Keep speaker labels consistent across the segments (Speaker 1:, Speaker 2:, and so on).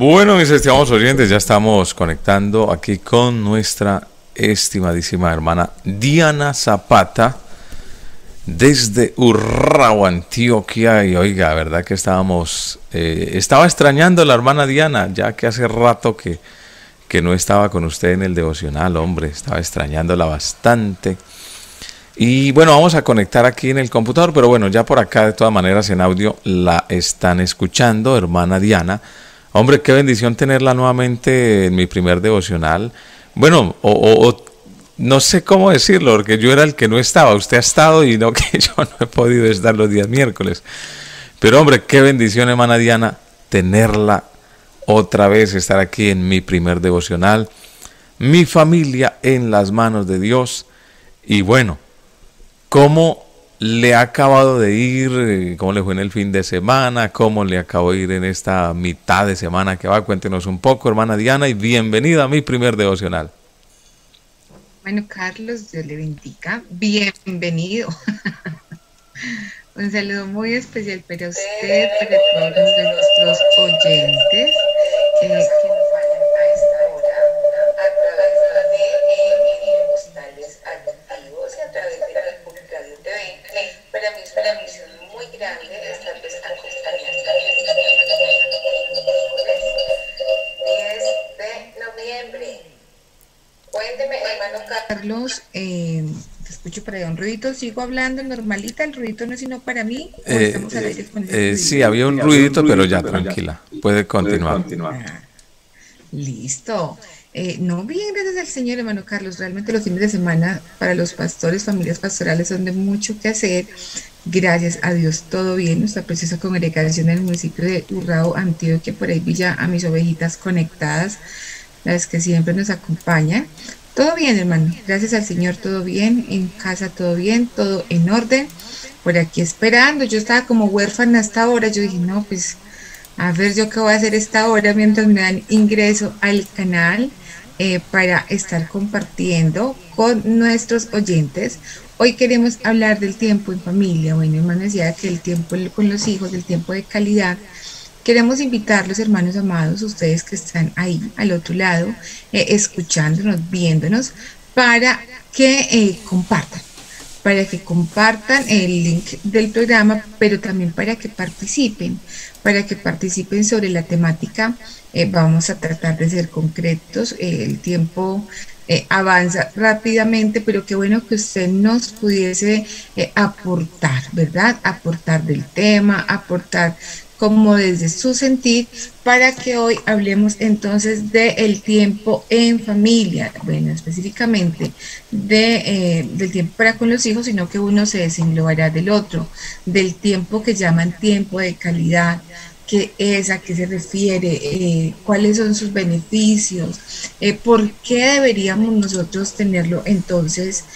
Speaker 1: Bueno, mis estimados oyentes, ya estamos conectando aquí con nuestra estimadísima hermana Diana Zapata desde Urrao, Antioquia. Y oiga, verdad que estaba extrañando a la hermana Diana, ya que hace rato que no estaba con usted en el devocional, hombre, estaba extrañándola bastante. Y bueno, vamos a conectar aquí en el computador, pero bueno, ya por acá de todas maneras en audio la están escuchando, hermana Diana. Hombre, qué bendición tenerla nuevamente en mi primer devocional. Bueno, no sé cómo decirlo, porque yo era el que no estaba. Usted ha estado y no que yo no he podido estar los días miércoles. Pero hombre, qué bendición, hermana Diana, tenerla otra vez, estar aquí en mi primer devocional. Mi familia en las manos de Dios. Y bueno, ¿cómo le ha acabado de ir? ¿Cómo le fue en el fin de semana? ¿Cómo le acabó de ir en esta mitad de semana que va? Cuéntenos un poco, hermana Diana, y bienvenida a mi primer devocional.
Speaker 2: Bueno, Carlos, Dios le bendiga. Bienvenido. Un saludo muy especial para usted, para todos nuestros oyentes que nos vayan a esta hora a través de postales activos y a través de la Radio TV. Para mí es muy grande estarles acompañando el 10 de noviembre. Cuénteme, hermano Carlos, te escucho por ahí un ruidito, sigo hablando normalita, el ruidito no es sino para mí, ¿o estamos al aire con ese ruidito?
Speaker 1: Sí, había un ruidito, pero ya, tranquila, puede continuar.
Speaker 2: Listo. No, bien, gracias al Señor, hermano Carlos. Realmente los fines de semana para los pastores, familias pastorales, son de mucho que hacer. Gracias a Dios, todo bien. Nuestra preciosa congregación en el municipio de Urrao, Antioquia, por ahí vi ya a mis ovejitas conectadas, las que siempre nos acompañan. Todo bien, hermano. Gracias al Señor, todo bien. En casa, todo bien, todo en orden. Por aquí esperando. Yo estaba como huérfana hasta ahora. Yo dije, no, pues, a ver, yo qué voy a hacer esta hora mientras me dan ingreso al canal para estar compartiendo con nuestros oyentes. Hoy queremos hablar del tiempo en familia. Bueno, hermano, decía que el tiempo con los hijos, el tiempo de calidad. Queremos invitarlos, hermanos amados, ustedes que están ahí al otro lado, escuchándonos, viéndonos, para que compartan el link del programa, pero también para que participen sobre la temática. Vamos a tratar de ser concretos, el tiempo avanza rápidamente, pero qué bueno que usted nos pudiese aportar, ¿verdad? Aportar del tema, aportar como desde su sentir, para que hoy hablemos entonces del tiempo en familia, bueno, específicamente del tiempo para con los hijos, sino que uno se desenglobará del otro, del tiempo que llaman tiempo de calidad, qué es, a qué se refiere, cuáles son sus beneficios, por qué deberíamos nosotros tenerlo entonces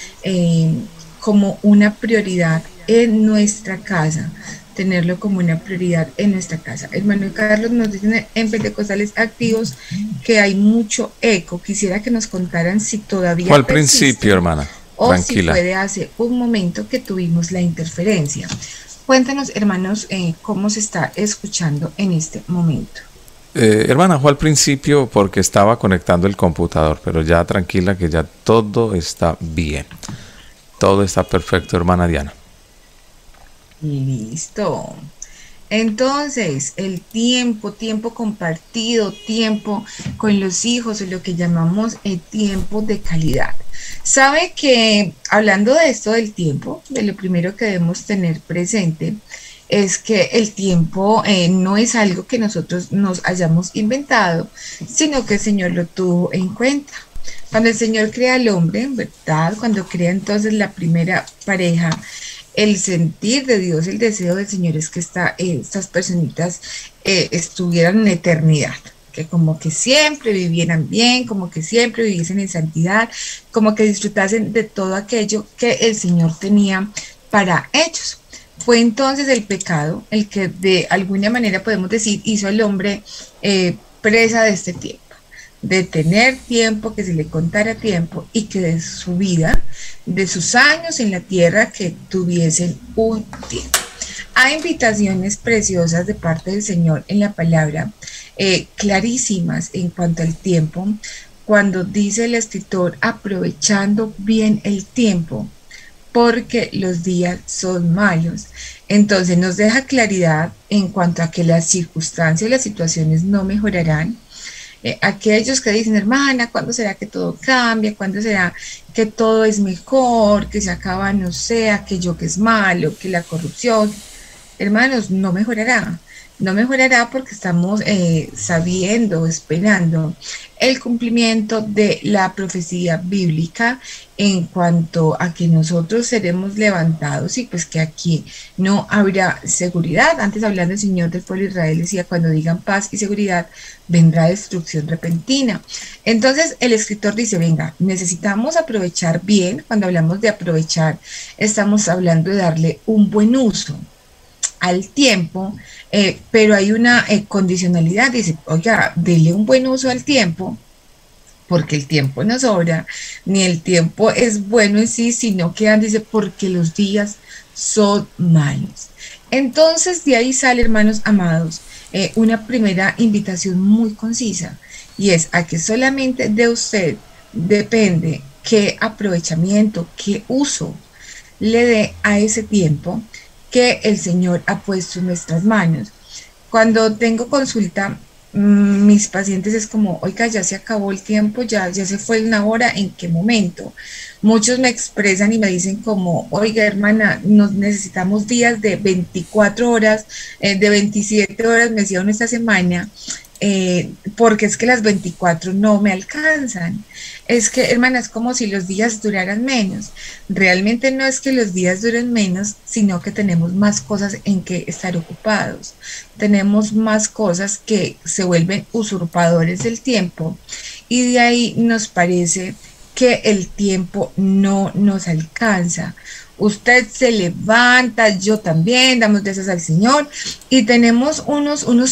Speaker 2: como una prioridad en nuestra casa, tenerlo como una prioridad en nuestra casa. Hermano Carlos, nos dicen en Pentecostales Activos que hay mucho eco. Quisiera que nos contaran si todavía
Speaker 1: Fue al principio, hermana.
Speaker 2: O
Speaker 1: Tranquila.
Speaker 2: si fue de hace un momento que tuvimos la interferencia. Cuéntanos, hermanos, cómo se está escuchando en este momento.
Speaker 1: Hermana, fue al principio porque estaba conectando el computador, pero ya tranquila que ya todo está bien. Todo está perfecto, hermana Diana.
Speaker 2: Listo. Entonces, el tiempo compartido, tiempo con los hijos, lo que llamamos el tiempo de calidad. Sabe que hablando de esto del tiempo, de lo primero que debemos tener presente es que el tiempo no es algo que nosotros nos hayamos inventado, sino que el Señor lo tuvo en cuenta. Cuando el Señor crea al hombre, ¿verdad? Cuando crea entonces la primera pareja, el sentir de Dios, el deseo del Señor es que estas personitas estuvieran en eternidad, que como que siempre vivieran bien, como que siempre viviesen en santidad, como que disfrutasen de todo aquello que el Señor tenía para ellos. Fue entonces el pecado el que de alguna manera podemos decir hizo al hombre presa de este tiempo, de tener tiempo, que se le contara tiempo y que de su vida, de sus años en la tierra, que tuviesen un tiempo. Hay invitaciones preciosas de parte del Señor en la palabra clarísimas en cuanto al tiempo, cuando dice el escritor aprovechando bien el tiempo, porque los días son malos. Entonces nos deja claridad en cuanto a que las circunstancias y las situaciones no mejorarán. Aquellos que dicen, hermana, ¿cuándo será que todo cambia? ¿Cuándo será que todo es mejor? Que se acaba, no sé, aquello que es malo, que la corrupción. Hermanos, no mejorará. No mejorará porque estamos sabiendo, esperando el cumplimiento de la profecía bíblica en cuanto a que nosotros seremos levantados y pues que aquí no habrá seguridad. Antes hablando el Señor del pueblo de Israel decía, cuando digan paz y seguridad, vendrá destrucción repentina. Entonces el escritor dice, venga, necesitamos aprovechar bien. Cuando hablamos de aprovechar, estamos hablando de darle un buen uso al tiempo, pero hay una condicionalidad, dice, oiga, dele un buen uso al tiempo, porque el tiempo no sobra, ni el tiempo es bueno en sí, sino que dice, porque los días son malos. Entonces, de ahí sale, hermanos amados, una primera invitación muy concisa, y es a que solamente de usted depende qué aprovechamiento, qué uso le dé a ese tiempo que el Señor ha puesto en nuestras manos. Cuando tengo consulta, mis pacientes es como, oiga, ya se acabó el tiempo, ya se fue una hora, ¿en qué momento? Muchos me expresan y me dicen como, oiga, hermana, nos necesitamos días de 24 horas, de 27 horas, me decía uno esta semana, porque es que las 24 no me alcanzan. Es que, hermana, es como si los días duraran menos. Realmente no es que los días duren menos, sino que tenemos más cosas en que estar ocupados. Tenemos más cosas que se vuelven usurpadores del tiempo y de ahí nos parece que el tiempo no nos alcanza. Usted se levanta, yo también, damos gracias al Señor y tenemos unos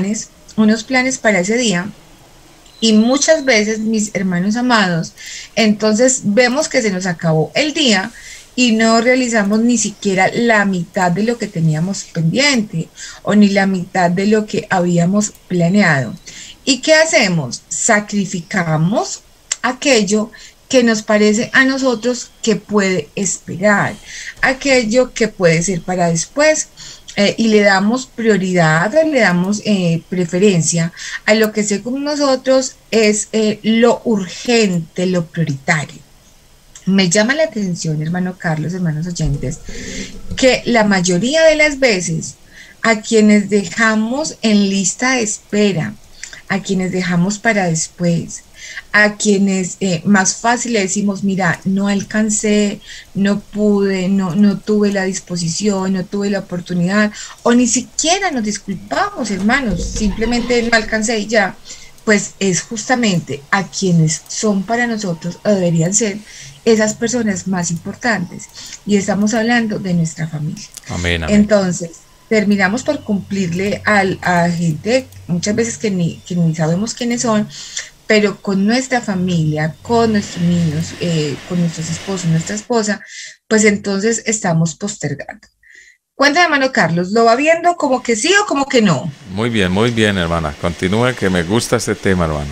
Speaker 2: planes para ese día. Y muchas veces, mis hermanos amados, entonces vemos que se nos acabó el día y no realizamos ni siquiera la mitad de lo que teníamos pendiente o ni la mitad de lo que habíamos planeado. ¿Y qué hacemos? Sacrificamos aquello que nos parece a nosotros que puede esperar, aquello que puede ser para después. Y le damos prioridad, le damos preferencia a lo que según nosotros es lo urgente, lo prioritario. Me llama la atención, hermano Carlos, hermanos oyentes, que la mayoría de las veces a quienes dejamos en lista de espera, a quienes dejamos para después, a quienes más fácil le decimos, mira, no alcancé, no pude, no tuve la disposición, no tuve la oportunidad, o ni siquiera nos disculpamos, hermanos, simplemente no alcancé y ya, pues es justamente a quienes son para nosotros, o deberían ser, esas personas más importantes. Y estamos hablando de nuestra familia.
Speaker 1: Amén, amén.
Speaker 2: Entonces, terminamos por cumplirle a gente, muchas veces que ni sabemos quiénes son, pero con nuestra familia, con nuestros niños, con nuestros esposos, nuestra esposa, pues entonces estamos postergando. Cuéntame, hermano Carlos, ¿lo va viendo como que sí o como que no?
Speaker 1: Muy bien, hermana. Continúe, que me gusta este tema, hermana.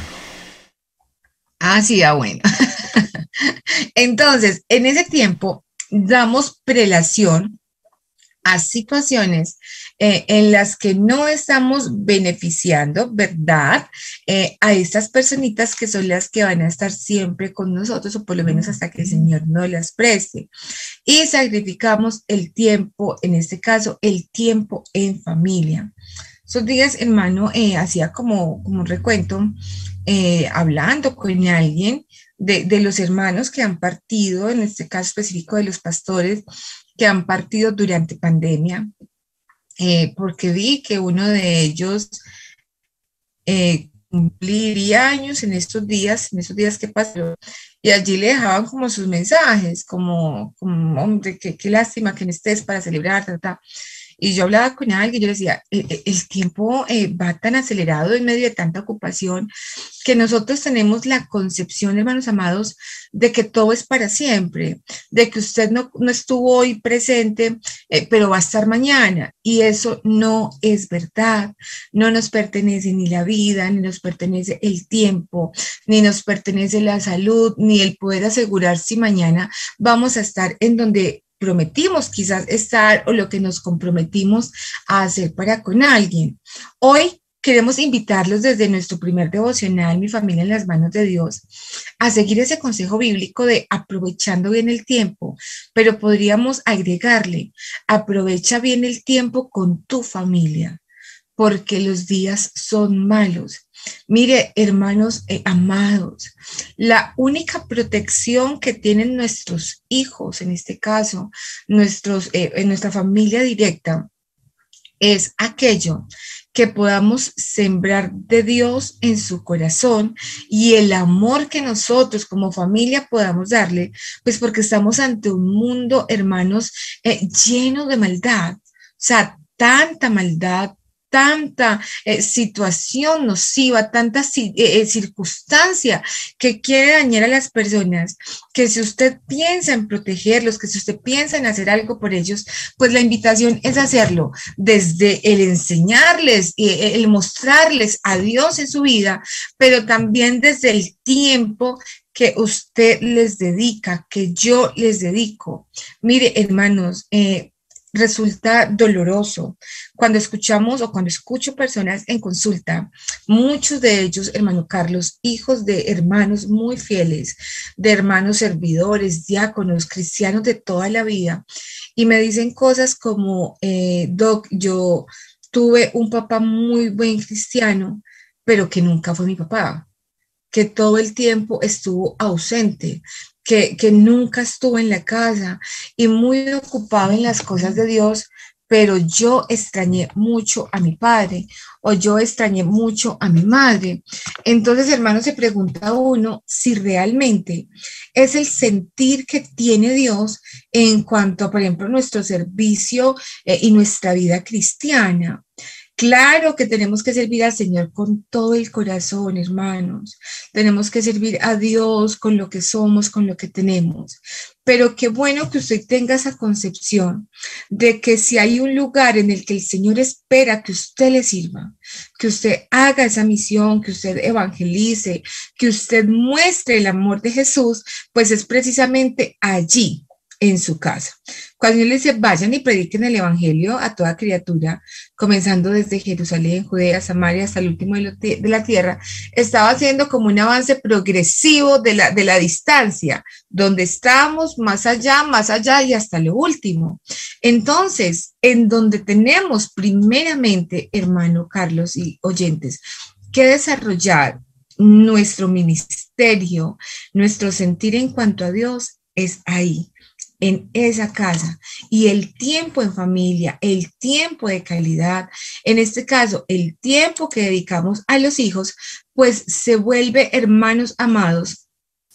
Speaker 2: Ah, sí, bueno. Entonces, en ese tiempo damos prelación a situaciones en las que no estamos beneficiando, ¿verdad? A estas personitas que son las que van a estar siempre con nosotros, o por lo menos hasta que el Señor nos las preste. Y sacrificamos el tiempo, en este caso, el tiempo en familia. Esos días, hermano, hacía como un recuento, hablando con alguien de los hermanos que han partido, en este caso específico de los pastores, que han partido durante pandemia, porque vi que uno de ellos cumpliría años en estos días que pasaron, y allí le dejaban como sus mensajes, como hombre, qué lástima que no estés para celebrar, ta, ta. Y yo hablaba con alguien, yo le decía, el tiempo va tan acelerado en medio de tanta ocupación que nosotros tenemos la concepción, hermanos amados, de que todo es para siempre, de que usted no estuvo hoy presente, pero va a estar mañana. Y eso no es verdad. No nos pertenece ni la vida, ni nos pertenece el tiempo, ni nos pertenece la salud, ni el poder asegurar si mañana vamos a estar en donde prometimos quizás estar o lo que nos comprometimos a hacer para con alguien. Hoy queremos invitarlos desde nuestro primer devocional, Mi familia en las manos de Dios, a seguir ese consejo bíblico de aprovechando bien el tiempo, pero podríamos agregarle, aprovecha bien el tiempo con tu familia, porque los días son malos. Mire, hermanos amados, la única protección que tienen nuestros hijos, en este caso, en nuestra familia directa, es aquello que podamos sembrar de Dios en su corazón y el amor que nosotros como familia podamos darle, pues porque estamos ante un mundo, hermanos, lleno de maldad, o sea, tanta maldad, tanta situación nociva, tanta circunstancia que quiere dañar a las personas, que si usted piensa en protegerlos, que si usted piensa en hacer algo por ellos, pues la invitación es hacerlo desde el enseñarles, el mostrarles a Dios en su vida, pero también desde el tiempo que usted les dedica, que yo les dedico. Mire, hermanos, resulta doloroso cuando escuchamos o cuando escucho personas en consulta, muchos de ellos, hermano Carlos, hijos de hermanos muy fieles, de hermanos servidores, diáconos, cristianos de toda la vida, y me dicen cosas como, Doc, yo tuve un papá muy buen cristiano, pero que nunca fue mi papá, que todo el tiempo estuvo ausente, que nunca estuvo en la casa y muy ocupado en las cosas de Dios, pero yo extrañé mucho a mi padre o yo extrañé mucho a mi madre. Entonces, hermano, se pregunta uno si realmente es el sentir que tiene Dios en cuanto a, por ejemplo, nuestro servicio y nuestra vida cristiana. Claro que tenemos que servir al Señor con todo el corazón, hermanos. Tenemos que servir a Dios con lo que somos, con lo que tenemos. Pero qué bueno que usted tenga esa concepción de que si hay un lugar en el que el Señor espera que usted le sirva, que usted haga esa misión, que usted evangelice, que usted muestre el amor de Jesús, pues es precisamente allí, en su casa. Cuando Él le dice, vayan y prediquen el evangelio a toda criatura, comenzando desde Jerusalén, Judea, Samaria, hasta el último de la tierra, estaba haciendo como un avance progresivo de la distancia, donde estábamos más allá y hasta lo último. Entonces, en donde tenemos primeramente, hermano Carlos y oyentes, que desarrollar nuestro ministerio, nuestro sentir en cuanto a Dios, es ahí, en esa casa, y el tiempo en familia, el tiempo de calidad, en este caso, el tiempo que dedicamos a los hijos, pues se vuelve, hermanos amados,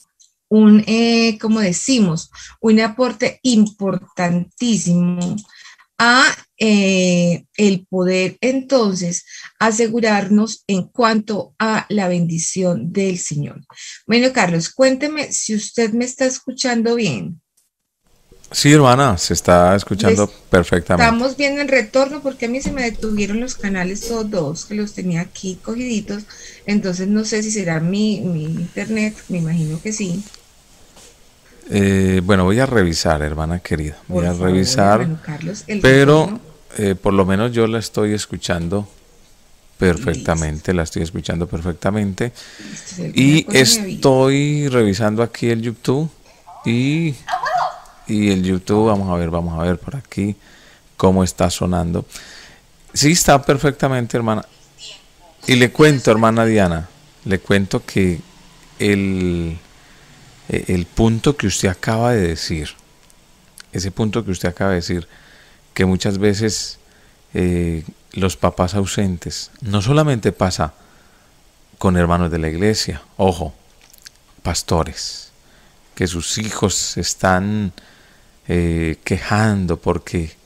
Speaker 2: como decimos, un aporte importantísimo a el poder entonces asegurarnos en cuanto a la bendición del Señor. Bueno, Carlos, cuénteme si usted me está escuchando bien.
Speaker 1: Sí, hermana, se está escuchando perfectamente.
Speaker 2: Estamos viendo el retorno porque a mí se me detuvieron los canales todos dos, que los tenía aquí cogiditos. Entonces no sé si será mi internet, me imagino que sí.
Speaker 1: Bueno, voy a revisar, hermana querida. Voy a
Speaker 2: favor,
Speaker 1: revisar,
Speaker 2: hermano Carlos,
Speaker 1: pero por lo menos yo la estoy escuchando perfectamente. Listo. La estoy escuchando perfectamente. Y estoy revisando aquí el YouTube y el YouTube, vamos a ver por aquí cómo está sonando. Sí, está perfectamente, hermana. Y le cuento, hermana Diana, le cuento que el punto que usted acaba de decir, ese punto que usted acaba de decir, que muchas veces los papás ausentes, no solamente pasa con hermanos de la iglesia, ojo, pastores, que sus hijos están quejando porque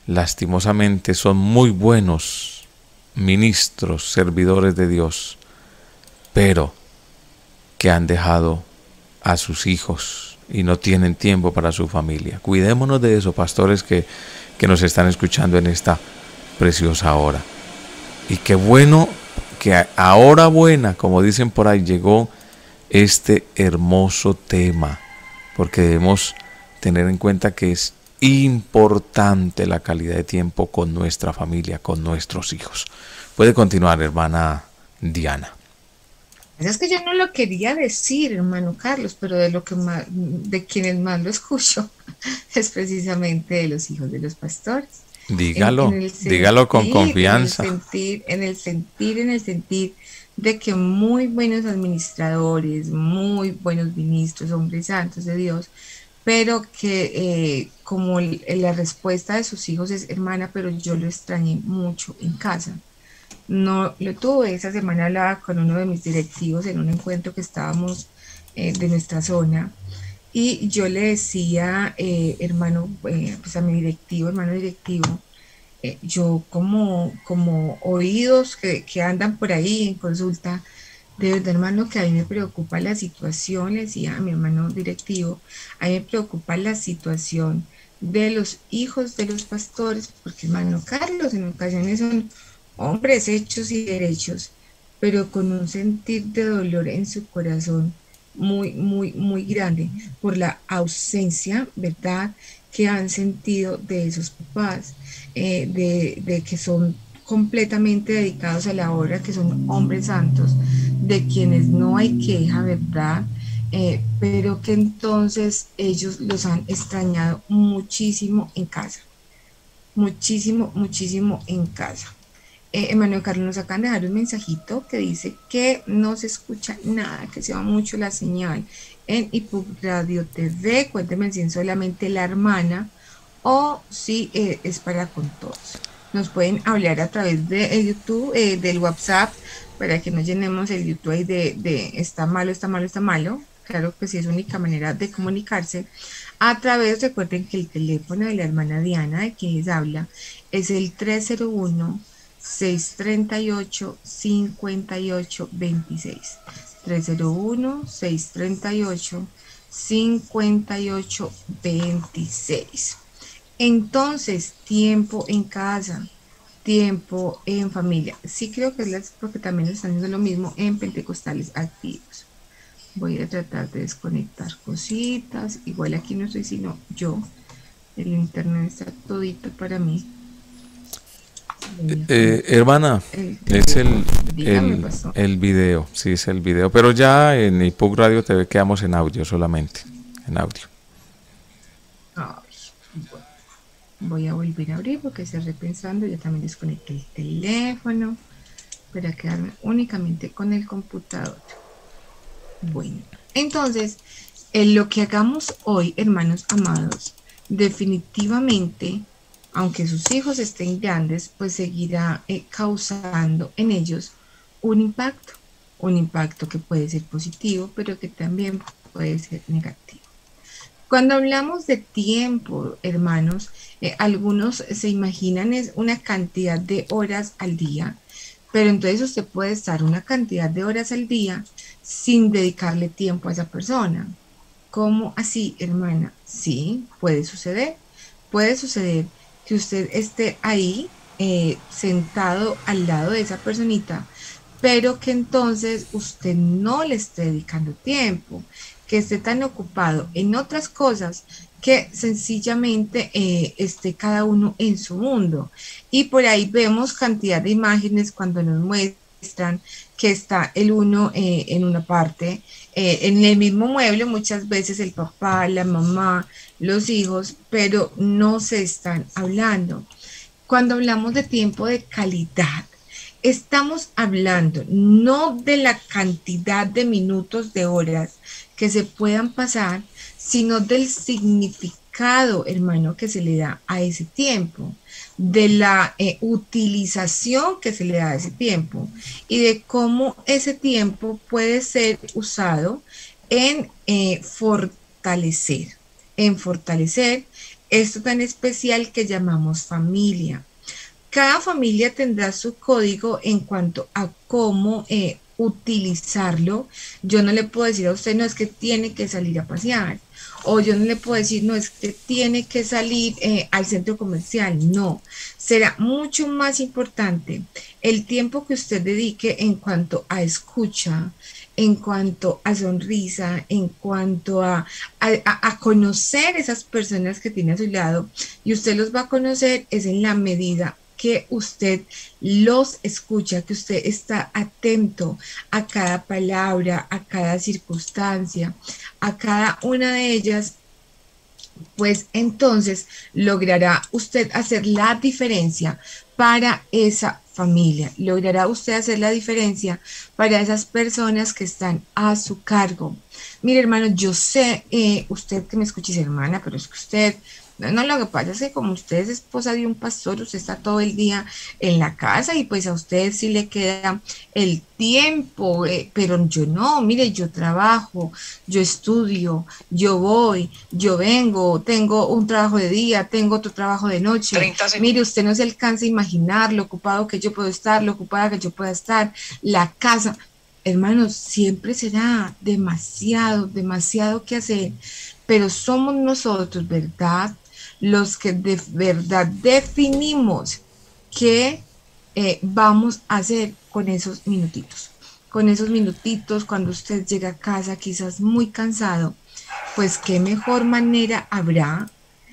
Speaker 1: lastimosamente son muy buenos ministros, servidores de Dios, pero que han dejado a sus hijos y no tienen tiempo para su familia. Cuidémonos de eso, pastores que nos están escuchando en esta preciosa hora. Y qué bueno que a hora buena, como dicen por ahí, llegó este hermoso tema, porque debemos tener en cuenta que es importante la calidad de tiempo con nuestra familia, con nuestros hijos. Puede continuar, hermana Diana.
Speaker 2: Es que yo no lo quería decir, hermano Carlos, pero de lo que más, de quienes más lo escucho es precisamente de los hijos de los pastores.
Speaker 1: Dígalo, dígalo con confianza.
Speaker 2: En el sentir de que muy buenos administradores, muy buenos ministros, hombres santos de Dios, pero que como la respuesta de sus hijos es, hermana, pero yo lo extrañé mucho en casa. No lo tuve, esa semana hablaba con uno de mis directivos en un encuentro que estábamos de nuestra zona, y yo le decía, hermano, pues a mi directivo, hermano directivo, yo como oídos que andan por ahí en consulta, de verdad, hermano, que a mí me preocupa la situación, le decía a mi hermano directivo, a mí me preocupa la situación de los hijos de los pastores, porque hermano Carlos, en ocasiones son hombres hechos y derechos, pero con un sentir de dolor en su corazón muy, muy, muy grande por la ausencia, ¿verdad?, que han sentido de esos papás, de que son completamente dedicados a la obra, que son hombres santos, de quienes no hay queja, ¿verdad? Pero que entonces ellos los han extrañado muchísimo en casa, muchísimo, muchísimo en casa. Emanuel Carlos, nos acaban de dejar un mensajito que dice que no se escucha nada, que se va mucho la señal en IPUC Radio TV. Cuénteme si es solamente la hermana o si es para con todos. Nos pueden hablar a través de YouTube, del WhatsApp, para que no llenemos el YouTube ahí de está malo, está malo, está malo. Claro que sí, es única manera de comunicarse. A través, recuerden que el teléfono de la hermana Diana, de quien les habla, es el 301-638-5826. 301-638-5826. Entonces, tiempo en casa, tiempo en familia. Sí creo que es porque también están haciendo lo mismo en Pentecostales Activos. Voy a tratar de desconectar cositas. Igual aquí no estoy sino yo. El internet está todito para mí.
Speaker 1: Hermana, es el video, sí, es el video, pero ya en IPUC Radio TV quedamos en audio solamente, en audio.
Speaker 2: Ay, bueno. Voy a volver a abrir porque estoy repensando, ya también desconecté el teléfono para quedarme únicamente con el computador. Bueno, entonces, lo que hagamos hoy, hermanos amados, definitivamente, aunque sus hijos estén grandes, pues seguirá causando en ellos un impacto que puede ser positivo, pero que también puede ser negativo. Cuando hablamos de tiempo, hermanos, algunos se imaginan es una cantidad de horas al día, pero entonces usted puede estar una cantidad de horas al día sin dedicarle tiempo a esa persona. ¿Cómo así, hermana? Sí, puede suceder. Puede suceder que usted esté ahí sentado al lado de esa personita, pero que entonces usted no le esté dedicando tiempo, que esté tan ocupado en otras cosas que sencillamente esté cada uno en su mundo. Y por ahí vemos cantidad de imágenes cuando nos muestran que está el uno en una parte, en el mismo mueble, muchas veces el papá, la mamá, los hijos, pero no se están hablando. Cuando hablamos de tiempo de calidad, estamos hablando no de la cantidad de minutos, de horas que se puedan pasar, sino del significado, hermano, que se le da a ese tiempo, de la utilización que se le da a ese tiempo y de cómo ese tiempo puede ser usado en fortalecer esto tan especial que llamamos familia. Cada familia tendrá su código en cuanto a cómo utilizarlo. Yo no le puedo decir a usted, no es que tiene que salir a pasear, o yo no le puedo decir, no es que tiene que salir al centro comercial. No, será mucho más importante el tiempo que usted dedique en cuanto a escucha, en cuanto a sonrisa, en cuanto a conocer esas personas que tiene a su lado, y usted los va a conocer es en la medida que usted los escucha, que usted está atento a cada palabra, a cada circunstancia, a cada una de ellas, pues entonces logrará usted hacer la diferencia para esa familia, logrará usted hacer la diferencia para esas personas que están a su cargo. Mire, hermano, yo sé, usted que me escuche, hermana, pero es que usted no, lo que pasa es que como usted es esposa de un pastor, usted está todo el día en la casa y pues a usted sí le queda el tiempo, pero yo no, mire, yo trabajo, yo estudio, yo voy, yo vengo, tengo un trabajo de día, tengo otro trabajo de noche. Mire, usted no se alcanza a imaginar lo ocupado que yo puedo estar, lo ocupada que yo pueda estar, la casa. Hermanos, siempre será demasiado, demasiado que hacer, pero somos nosotros, ¿verdad?, los que de verdad definimos qué vamos a hacer con esos minutitos. Con esos minutitos, cuando usted llega a casa quizás muy cansado, pues qué mejor manera habrá,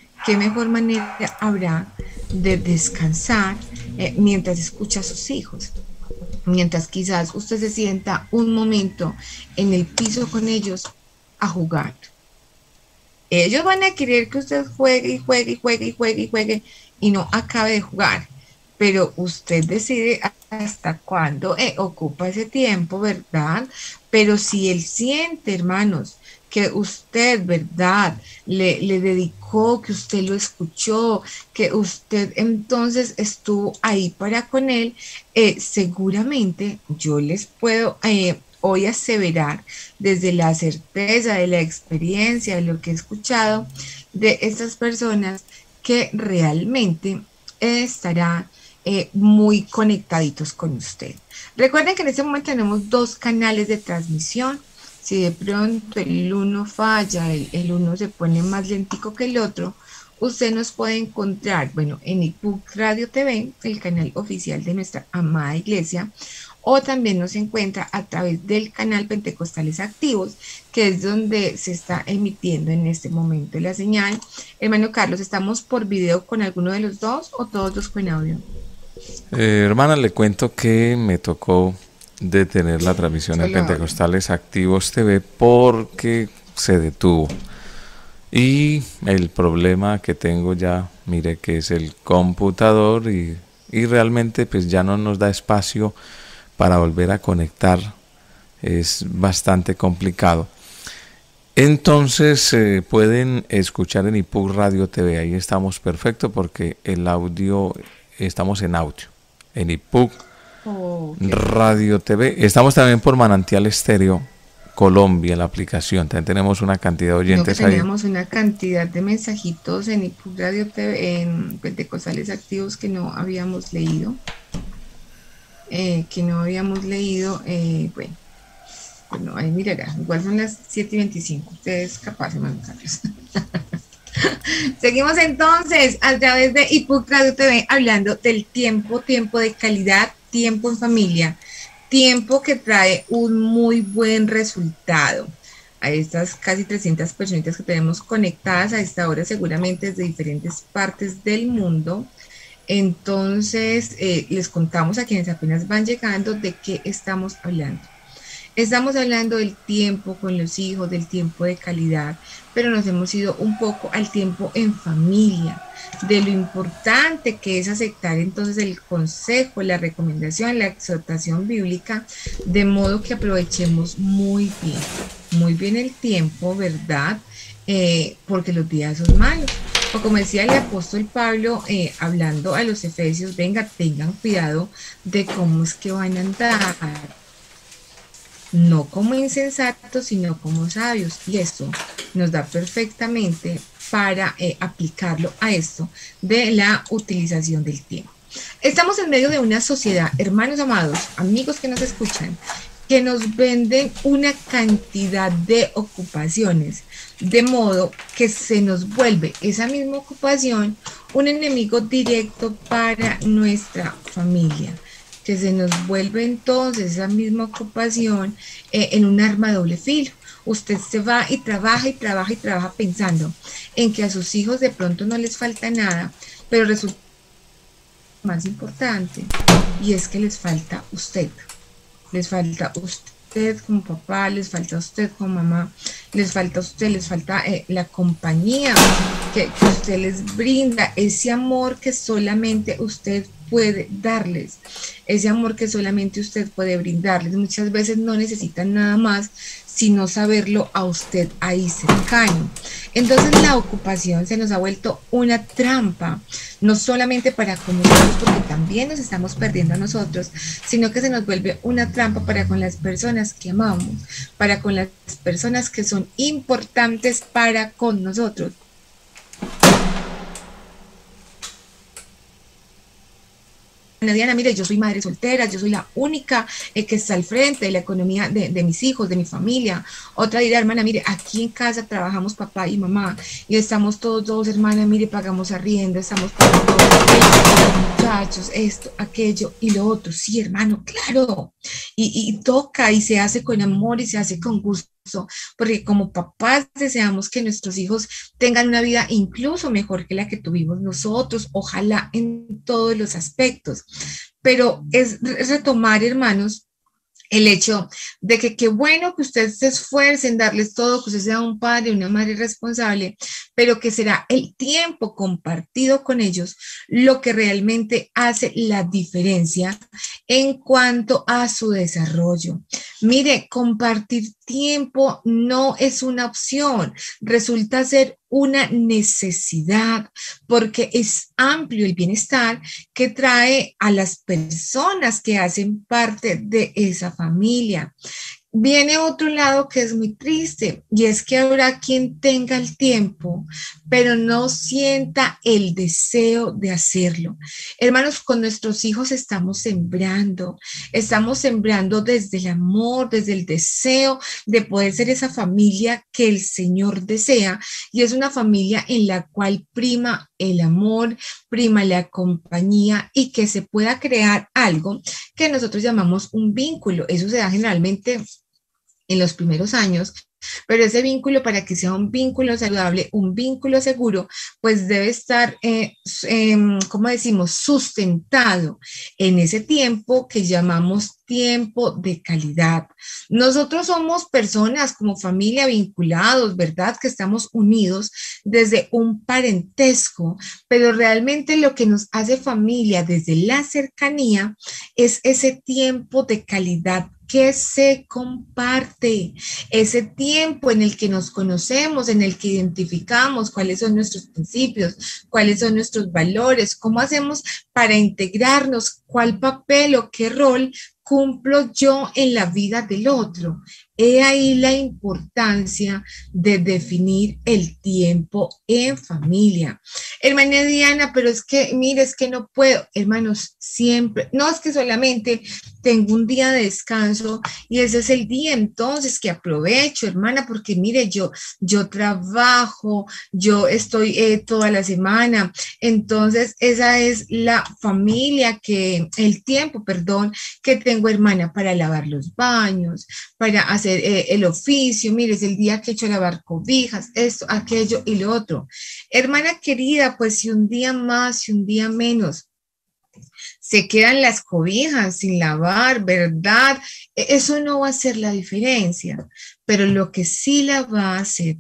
Speaker 2: de descansar mientras escucha a sus hijos. Mientras quizás usted se sienta un momento en el piso con ellos a jugar. Ellos van a querer que usted juegue y juegue y juegue y juegue y juegue y no acabe de jugar, pero usted decide hasta cuándo ocupa ese tiempo, ¿verdad? Pero si él siente, hermanos, que usted, ¿verdad?, le dedicó, que usted lo escuchó, que usted entonces estuvo ahí para con él, seguramente yo les puedo hoy aseverar desde la certeza de la experiencia, de lo que he escuchado de estas personas, que realmente estarán muy conectaditos con usted. Recuerden que en este momento tenemos 2 canales de transmisión. Si de pronto el uno falla, el uno se pone más lentico que el otro, usted nos puede encontrar, bueno, en IPUC Radio TV, el canal oficial de nuestra amada iglesia, o también nos encuentra a través del canal Pentecostales Activos, que es donde se está emitiendo en este momento la señal. Hermano Carlos, ¿estamos por video con alguno de los dos o todos los con audio?
Speaker 1: Hermana, le cuento que me tocó detener la transmisión en Pentecostales Activos TV porque se detuvo. Y el problema que tengo ya, mire, que es el computador y realmente pues ya no nos da espacio para volver a conectar. Es bastante complicado. Entonces pueden escuchar en IPUC Radio TV, ahí estamos perfecto porque el audio, estamos en audio, en IPUC Radio TV. Estamos también por Manantial Estéreo Colombia, la aplicación. También tenemos una cantidad de oyentes ahí.
Speaker 2: Tenemos una cantidad de mensajitos en IPUC Radio TV, en Pentecostales Activos, que no habíamos leído. Bueno, ahí mirará. Igual son las 7:25. Ustedes capaces, hermano Carlos. Seguimos entonces a través de IPUC Radio TV hablando del tiempo de calidad, tiempo en familia, tiempo que trae un muy buen resultado. A estas casi 300 personitas que tenemos conectadas a esta hora, seguramente desde diferentes partes del mundo. Entonces, les contamos a quienes apenas van llegando de qué estamos hablando. Estamos hablando del tiempo con los hijos, del tiempo de calidad, pero nos hemos ido un poco al tiempo en familia, de lo importante que es aceptar entonces el consejo, la recomendación, la exhortación bíblica, de modo que aprovechemos muy bien el tiempo, ¿verdad? Porque los días son malos. O como decía el apóstol Pablo, hablando a los efesios, venga, tengan cuidado de cómo es que van a andar. no como insensatos, sino como sabios. Y esto nos da perfectamente para aplicarlo a esto de la utilización del tiempo. Estamos en medio de una sociedad, hermanos amados, amigos que nos escuchan, que nos venden una cantidad de ocupaciones, de modo que se nos vuelve esa misma ocupación un enemigo directo para nuestra familia, que se nos vuelve entonces esa misma ocupación en un arma de doble filo. Usted se va y trabaja y trabaja y trabaja pensando en que a sus hijos de pronto no les falta nada, pero resulta más importante, y es que les falta usted. Les falta usted como papá, les falta usted como mamá, les falta usted, les falta la compañía que usted les brinda, ese amor que solamente usted puede darles, ese amor que solamente usted puede brindarles. Muchas veces no necesitan nada más sino saberlo a usted ahí cercano. Entonces la ocupación se nos ha vuelto una trampa, no solamente para con nosotros, porque también nos estamos perdiendo a nosotros, sino que se nos vuelve una trampa para con las personas que amamos, para con las personas que son importantes para con nosotros. Diana, mire, yo soy madre soltera, yo soy la única que está al frente de la economía de mis hijos, de mi familia. Otra dirá, hermana, mire, aquí en casa trabajamos papá y mamá y estamos todos dos, hermana, mire, pagamos arriendo, estamos pagando muchachos, esto, aquello y lo otro. Sí, hermano, claro. Y toca y se hace con amor y se hace con gusto, porque como papás deseamos que nuestros hijos tengan una vida incluso mejor que la que tuvimos nosotros, ojalá en todos los aspectos, pero es retomar, hermanos, el hecho de que qué bueno que usted se esfuerce en darles todo, que usted sea un padre, una madre responsable, pero que será el tiempo compartido con ellos lo que realmente hace la diferencia en cuanto a su desarrollo. Mire, compartir tiempo no es una opción, resulta ser una necesidad, porque es amplio el bienestar que trae a las personas que hacen parte de esa familia. Viene otro lado que es muy triste, y es que habrá quien tenga el tiempo, pero no sienta el deseo de hacerlo. Hermanos, con nuestros hijos estamos sembrando desde el amor, desde el deseo de poder ser esa familia que el Señor desea, y es una familia en la cual prima el amor, prima la compañía, y que se pueda crear algo que nosotros llamamos un vínculo. Eso se da generalmente en los primeros años, pero ese vínculo, para que sea un vínculo saludable, un vínculo seguro, pues debe estar, ¿cómo decimos?, sustentado en ese tiempo que llamamos tiempo de calidad. Nosotros somos personas como familia vinculados, ¿verdad?, que estamos unidos desde un parentesco, pero realmente lo que nos hace familia desde la cercanía es ese tiempo de calidad que se comparte, ese tiempo en el que nos conocemos, en el que identificamos cuáles son nuestros principios, cuáles son nuestros valores, cómo hacemos para integrarnos, cuál papel o qué rol cumplo yo en la vida del otro. He ahí la importancia de definir el tiempo en familia. Hermana Diana, pero es que, mire, es que no puedo. Hermanos, siempre, no es que solamente tengo un día de descanso y ese es el día entonces que aprovecho, hermana, porque mire, yo trabajo, yo estoy toda la semana, entonces esa es la familia el tiempo, perdón, que tengo, hermana, para lavar los baños, para hacer el oficio. Mire, es el día que he hecho lavar cobijas, esto, aquello y lo otro. Hermana querida, pues si un día más, si un día menos, se quedan las cobijas sin lavar, ¿verdad? Eso no va a hacer la diferencia, pero lo que sí la va a hacer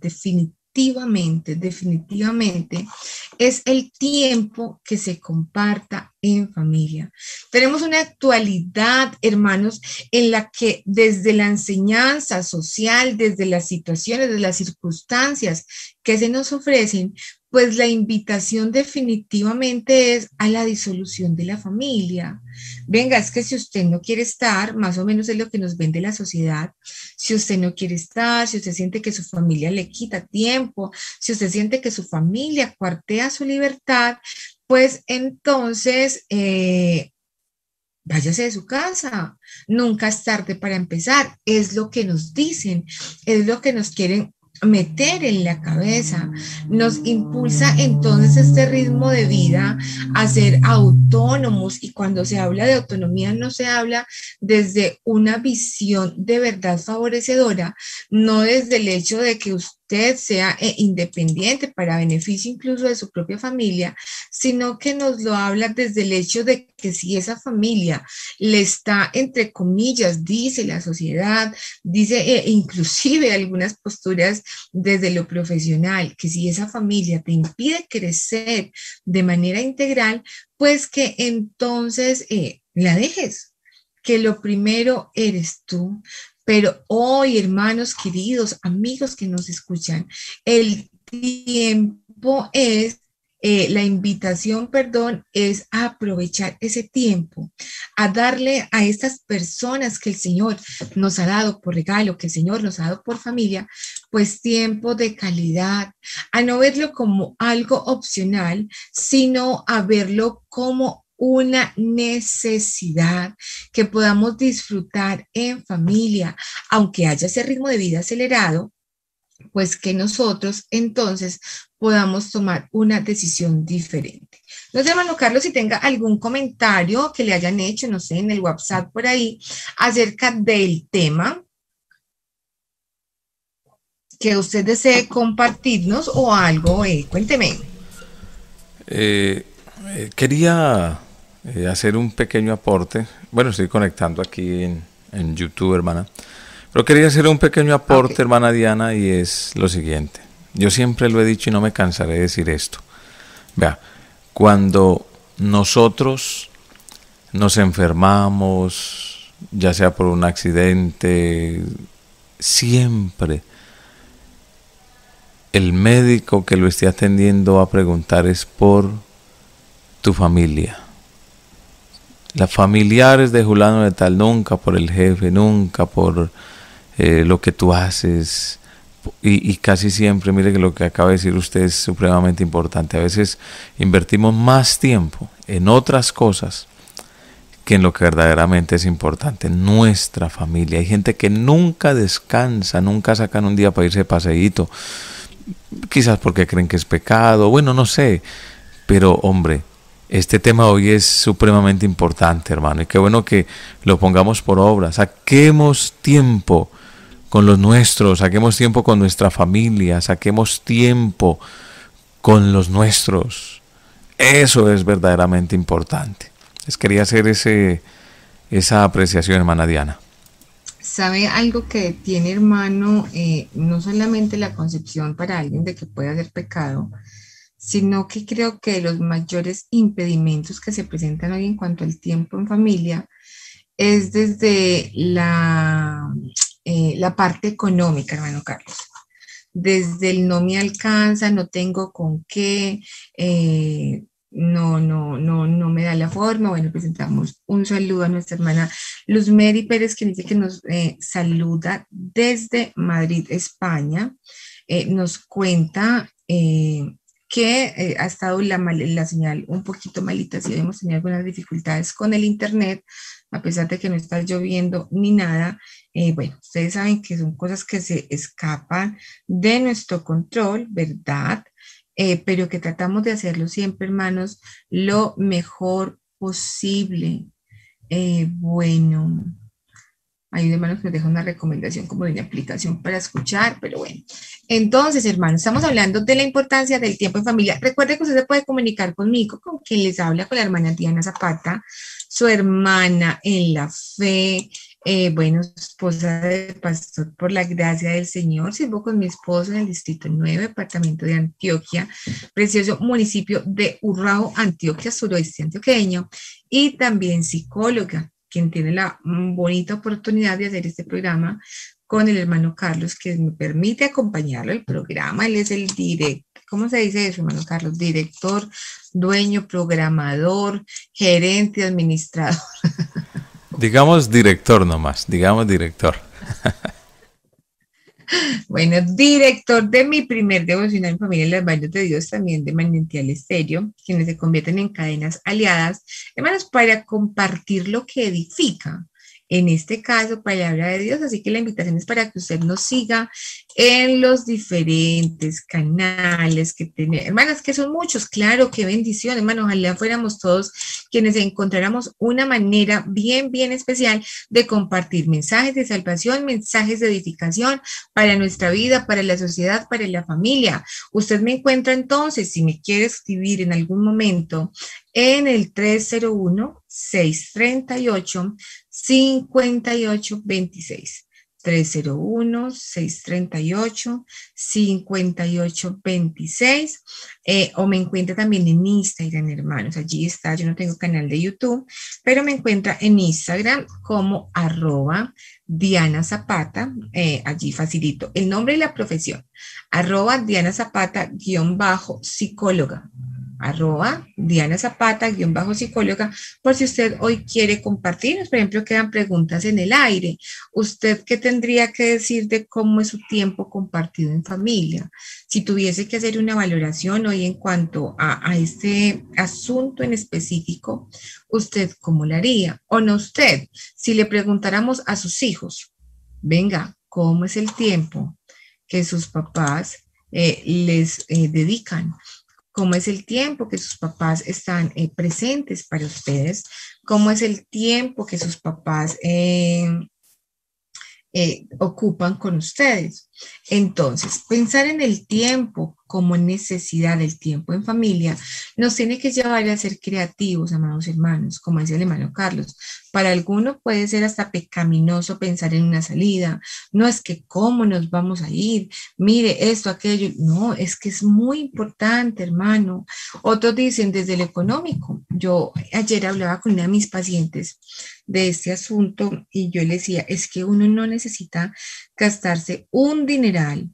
Speaker 2: definitivamente, es el tiempo que se comparta en familia. Tenemos una actualidad, hermanos, en la que desde la enseñanza social, desde las situaciones, desde las circunstancias que se nos ofrecen, pues la invitación definitivamente es a la disolución de la familia. Venga, es que si usted no quiere estar, más o menos es lo que nos vende la sociedad, si usted no quiere estar, si usted siente que su familia le quita tiempo, si usted siente que su familia cuartea su libertad, pues entonces váyase de su casa. Nunca es tarde para empezar. Es lo que nos dicen, es lo que nos quieren meter en la cabeza, nos impulsa entonces este ritmo de vida a ser autónomos, y cuando se habla de autonomía no se habla desde una visión de verdad favorecedora, no desde el hecho de que usted sea independiente para beneficio incluso de su propia familia, sino que nos lo habla desde el hecho de que si esa familia le está, entre comillas, dice la sociedad, dice inclusive algunas posturas desde lo profesional, que si esa familia te impide crecer de manera integral, pues que entonces la dejes, que lo primero eres tú. Pero hoy, hermanos queridos, amigos que nos escuchan, el tiempo es la invitación, perdón, es a aprovechar ese tiempo, a darle a estas personas que el Señor nos ha dado por regalo, que el Señor nos ha dado por familia, pues tiempo de calidad, a no verlo como algo opcional, sino a verlo como una necesidad, que podamos disfrutar en familia, aunque haya ese ritmo de vida acelerado, pues que nosotros entonces podamos tomar una decisión diferente. No sé, hermano Carlos, si tenga algún comentario que le hayan hecho, no sé, en el WhatsApp por ahí, acerca del tema que usted desee compartirnos o algo, cuénteme.
Speaker 1: Quería hacer un pequeño aporte. Bueno, estoy conectando aquí en YouTube, hermana. Pero quería hacer un pequeño aporte, hermana Diana, y es lo siguiente. Yo siempre lo he dicho y no me cansaré de decir esto. Vea, cuando nosotros nos enfermamos, ya sea por un accidente, siempre el médico que lo esté atendiendo va a preguntar es por tu familia. Las familiares de Julano de Tal, nunca por el jefe, nunca por lo que tú haces, y casi siempre, mire que lo que acaba de decir usted es supremamente importante. A veces invertimos más tiempo en otras cosas que en lo que verdaderamente es importante, nuestra familia. Hay gente que nunca descansa, nunca sacan un día para irse de paseíto, quizás porque creen que es pecado, bueno, no sé, pero hombre, este tema hoy es supremamente importante, hermano, y qué bueno que lo pongamos por obra. Saquemos tiempo con los nuestros, saquemos tiempo con nuestra familia, saquemos tiempo con los nuestros. Eso es verdaderamente importante. Les quería hacer esa apreciación, hermana Diana.
Speaker 2: ¿Sabe algo que tiene, hermano? No solamente la concepción para alguien de que puede hacer pecado, sino que creo que los mayores impedimentos que se presentan hoy en cuanto al tiempo en familia es desde la parte económica, hermano Carlos. Desde el no me alcanza, no tengo con qué, no me da la forma. Bueno, presentamos un saludo a nuestra hermana Luz Mary Pérez, que dice que nos saluda desde Madrid, España. Nos cuenta que ha estado la señal un poquito malita, sí hemos tenido algunas dificultades con el internet, a pesar de que no está lloviendo ni nada. Bueno, ustedes saben que son cosas que se escapan de nuestro control, ¿verdad? Pero que tratamos de hacerlo siempre, hermanos, lo mejor posible. Bueno, hay hermanos que nos dejan una recomendación como de una aplicación para escuchar, pero bueno. Entonces, hermanos, estamos hablando de la importancia del tiempo en familia. Recuerde que usted se puede comunicar conmigo, con quien les habla, con la hermana Diana Zapata, su hermana en la fe, bueno, esposa del pastor por la gracia del Señor. Sirvo con mi esposo en el Distrito 9, departamento de Antioquia, precioso municipio de Urrao, Antioquia, suroeste antioqueño, y también psicóloga, quien tiene la bonita oportunidad de hacer este programa con el hermano Carlos, que me permite acompañarlo al programa. Él es el director, ¿cómo se dice eso, hermano Carlos? Director, dueño, programador, gerente, administrador.
Speaker 1: Digamos director nomás, digamos director.
Speaker 2: Bueno, director de mi primer devocional en familia en las manos de Dios, también de Manantial Estéreo, quienes se convierten en cadenas aliadas, hermanos, para compartir lo que edifica. En este caso, palabra de Dios, así que la invitación es para que usted nos siga en los diferentes canales que tiene. Hermanas, que son muchos, claro, qué bendición, hermanos, ojalá fuéramos todos quienes encontráramos una manera bien, bien especial de compartir mensajes de salvación, mensajes de edificación para nuestra vida, para la sociedad, para la familia. Usted me encuentra entonces, si me quiere escribir en algún momento, en el 301-638-5826. 301-638-5826, o me encuentra también en Instagram, hermanos. Allí está, yo no tengo canal de YouTube, pero me encuentra en Instagram como @Diana Zapata, allí facilito el nombre y la profesión, @Diana Zapata _psicóloga. Diana Zapata _psicóloga, por si usted hoy quiere compartirnos. Por ejemplo, quedan preguntas en el aire. ¿Usted qué tendría que decir de cómo es su tiempo compartido en familia? Si tuviese que hacer una valoración hoy en cuanto a este asunto en específico, ¿usted cómo lo haría? O no usted, si le preguntáramos a sus hijos, venga, ¿cómo es el tiempo que sus papás les dedican? ¿Cómo es el tiempo que sus papás están presentes para ustedes? ¿Cómo es el tiempo que sus papás ocupan con ustedes? Entonces, pensar en el tiempo como necesidad del tiempo en familia nos tiene que llevar a ser creativos, amados hermanos, como decía el hermano Carlos. Para algunos puede ser hasta pecaminoso pensar en una salida. No es que cómo nos vamos a ir, mire esto, aquello. No, es que es muy importante, hermano. Otros dicen desde el económico. Yo ayer hablaba con una de mis pacientes de este asunto y yo le decía, es que uno no necesita gastarse un dineral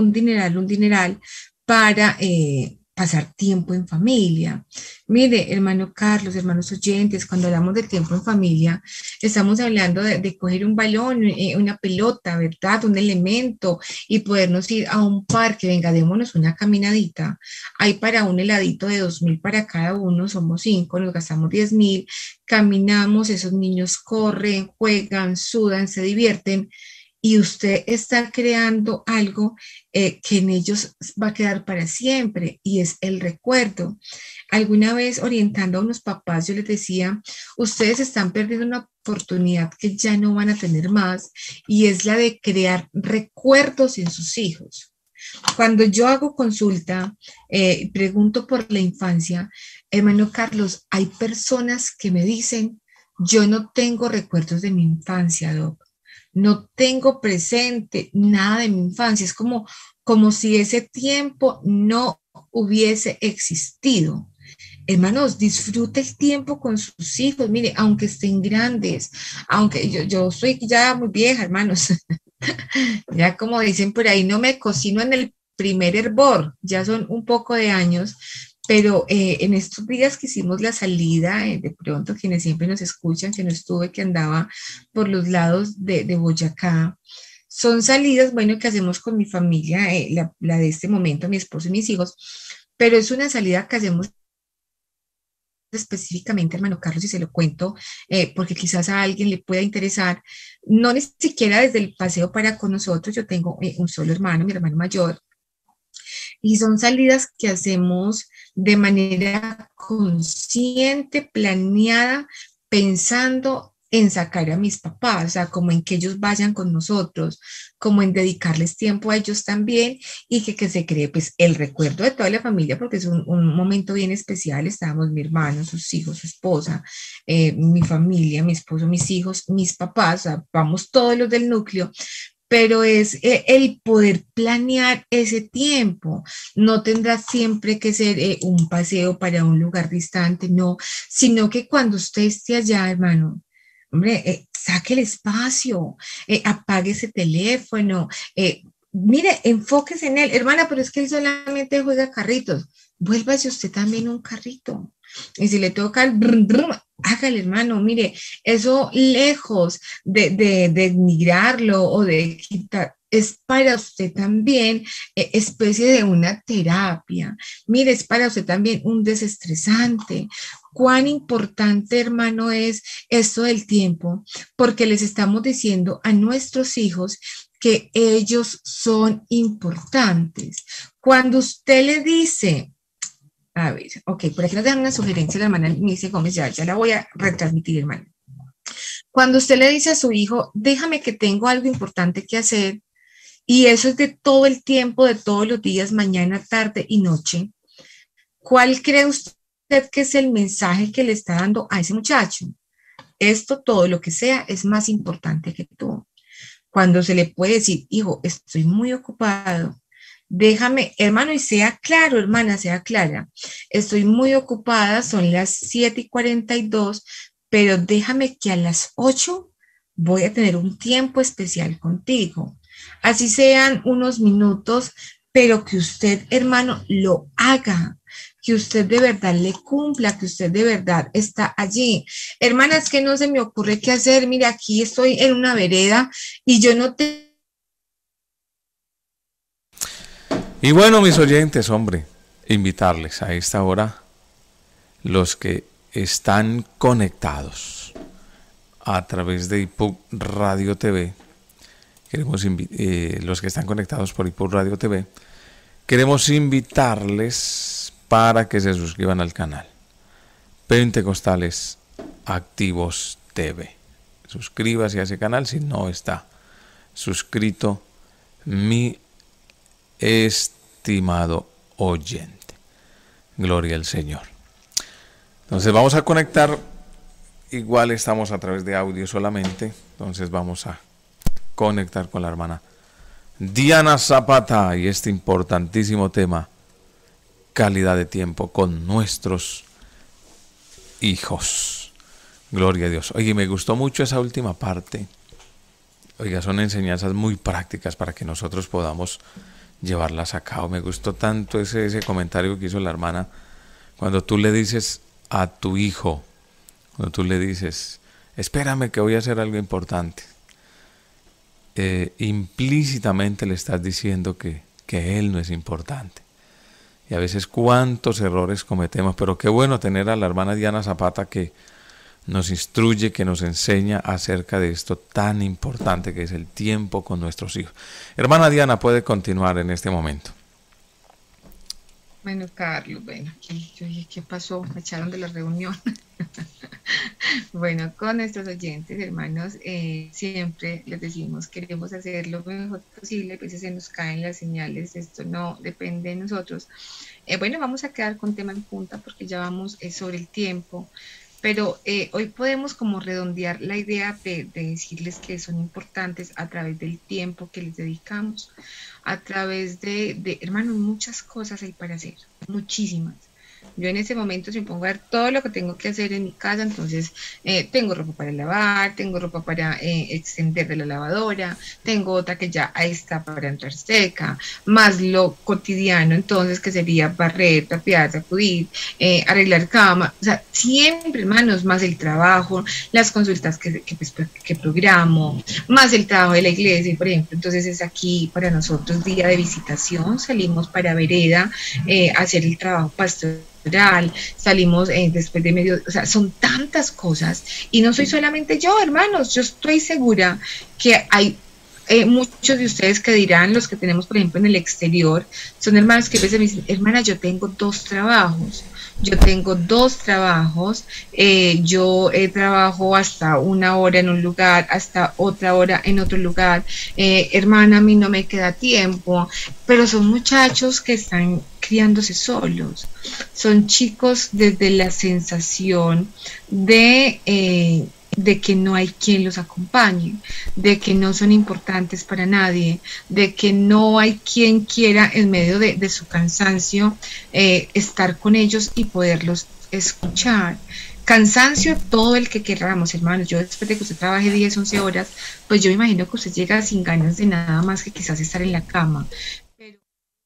Speaker 2: para pasar tiempo en familia. Mire, hermano Carlos, hermanos oyentes, cuando hablamos de tiempo en familia, estamos hablando de coger un balón, una pelota, ¿verdad? Un elemento y podernos ir a un parque, venga, démonos una caminadita. Hay para un heladito de 2.000 para cada uno, somos 5, nos gastamos 10.000, caminamos, esos niños corren, juegan, sudan, se divierten y usted está creando algo que en ellos va a quedar para siempre y es el recuerdo. Alguna vez orientando a unos papás yo les decía, ustedes están perdiendo una oportunidad que ya no van a tener más y es la de crear recuerdos en sus hijos. Cuando yo hago consulta, pregunto por la infancia, hermano Carlos, hay personas que me dicen, yo no tengo recuerdos de mi infancia, Doc. No tengo presente nada de mi infancia. Es como si ese tiempo no hubiese existido. Hermanos, disfrute el tiempo con sus hijos. Mire, aunque estén grandes, aunque yo soy ya muy vieja, hermanos. Ya como dicen por ahí, no me cocino en el primer hervor. Ya son un poco de años, pero en estos días que hicimos la salida, de pronto quienes siempre nos escuchan, que no estuve, que andaba por los lados de Boyacá, son salidas, bueno, que hacemos con mi familia, la de este momento, mi esposo y mis hijos, pero es una salida que hacemos específicamente, hermano Carlos, y se lo cuento, porque quizás a alguien le pueda interesar, no ni siquiera desde el paseo para con nosotros, yo tengo un solo hermano, mi hermano mayor, y son salidas que hacemos de manera consciente, planeada, pensando en sacar a mis papás, o sea, como en que ellos vayan con nosotros, como en dedicarles tiempo a ellos también y que se cree pues el recuerdo de toda la familia porque es un momento bien especial. Estábamos mi hermano, sus hijos, su esposa, mi familia, mi esposo, mis hijos, mis papás, o sea, vamos todos los del núcleo, pero es el poder planear ese tiempo. No tendrá siempre que ser un paseo para un lugar distante, no, sino que cuando usted esté allá, hermano, hombre, saque el espacio, apague ese teléfono, mire, enfóquese en él, hermana, pero es que él solamente juega carritos, vuélvase usted también un carrito. Y si le toca el brum, brum, hágale, hermano, mire, eso lejos de denigrarlo o de quitar, es para usted también especie de una terapia. Mire, es para usted también un desestresante. Cuán importante, hermano, es esto del tiempo, porque les estamos diciendo a nuestros hijos que ellos son importantes. Cuando usted le dice, a ver, ok, por aquí nos dejan una sugerencia, la hermana Nicia Gómez, ya la voy a retransmitir, hermano. Cuando usted le dice a su hijo, déjame que tengo algo importante que hacer, y eso es de todo el tiempo, de todos los días, mañana, tarde y noche, ¿cuál cree usted que es el mensaje que le está dando a ese muchacho? Esto, todo lo que sea, es más importante que tú. Cuando se le puede decir, hijo, estoy muy ocupado, déjame, hermano, y sea claro, hermana, sea clara, estoy muy ocupada, son las 7:42, pero déjame que a las 8 voy a tener un tiempo especial contigo. Así sean unos minutos, pero que usted, hermano, lo haga, que usted de verdad le cumpla, que usted de verdad está allí. Hermana, es que no se me ocurre qué hacer, mira, aquí estoy en una vereda y yo no te...
Speaker 1: Y bueno, mis oyentes, hombre, invitarles a esta hora, los que están conectados a través de IPUC Radio TV, los que están conectados por IPUC Radio TV, queremos invitarles para que se suscriban al canal Pentecostales Activos TV. Suscríbase a ese canal si no está suscrito, mi estimado oyente. Gloria al Señor. Entonces vamos a conectar, igual estamos a través de audio solamente, entonces vamos a conectar con la hermana Diana Zapata y este importantísimo tema, calidad de tiempo con nuestros hijos. Gloria a Dios. Oye, me gustó mucho esa última parte. Oiga, son enseñanzas muy prácticas para que nosotros podamos llevarlas a cabo. Me gustó tanto ese comentario que hizo la hermana. Cuando tú le dices a tu hijo, cuando tú le dices, espérame que voy a hacer algo importante, implícitamente le estás diciendo que él no es importante. Y a veces cuántos errores cometemos, pero qué bueno tener a la hermana Diana Zapata que nos instruye, que nos enseña acerca de esto tan importante que es el tiempo con nuestros hijos. Hermana Diana, puede continuar en este momento.
Speaker 2: Bueno, Carlos, bueno, yo dije, ¿qué pasó? Me echaron de la reunión. Bueno, con nuestros oyentes, hermanos, siempre les decimos, queremos hacer lo mejor posible, pues se nos caen las señales, esto no depende de nosotros. Bueno, vamos a quedar con tema en punta porque ya vamos sobre el tiempo, pero hoy podemos como redondear la idea de decirles que son importantes a través del tiempo que les dedicamos, a través de hermanos, muchas cosas hay para hacer, muchísimas. Yo en ese momento, si me pongo a ver todo lo que tengo que hacer en mi casa, entonces tengo ropa para lavar, tengo ropa para extender de la lavadora, tengo otra que ya está para entrar seca, más lo cotidiano, entonces que sería barrer, tapiar, sacudir, arreglar cama, o sea, siempre, hermanos, más el trabajo, las consultas que programo, más el trabajo de la iglesia, por ejemplo, entonces es aquí para nosotros día de visitación, salimos para vereda, hacer el trabajo pastoral, salimos después de medio, o sea, son tantas cosas y no soy solamente yo, hermanos, yo estoy segura que hay muchos de ustedes que dirán, los que tenemos por ejemplo en el exterior, son hermanos que a veces me dicen, hermana, yo tengo dos trabajos, yo trabajo hasta una hora en un lugar, hasta otra hora en otro lugar, hermana, a mí no me queda tiempo, pero son muchachos que están criándose solos, son chicos desde la sensación de que no hay quien los acompañe, de que no son importantes para nadie, de que no hay quien quiera en medio de su cansancio estar con ellos y poderlos escuchar. Cansancio todo el que queramos, hermanos. Yo después de que usted trabaje 10, 11 horas, pues yo me imagino que usted llega sin ganas de nada más que quizás estar en la cama. Pero,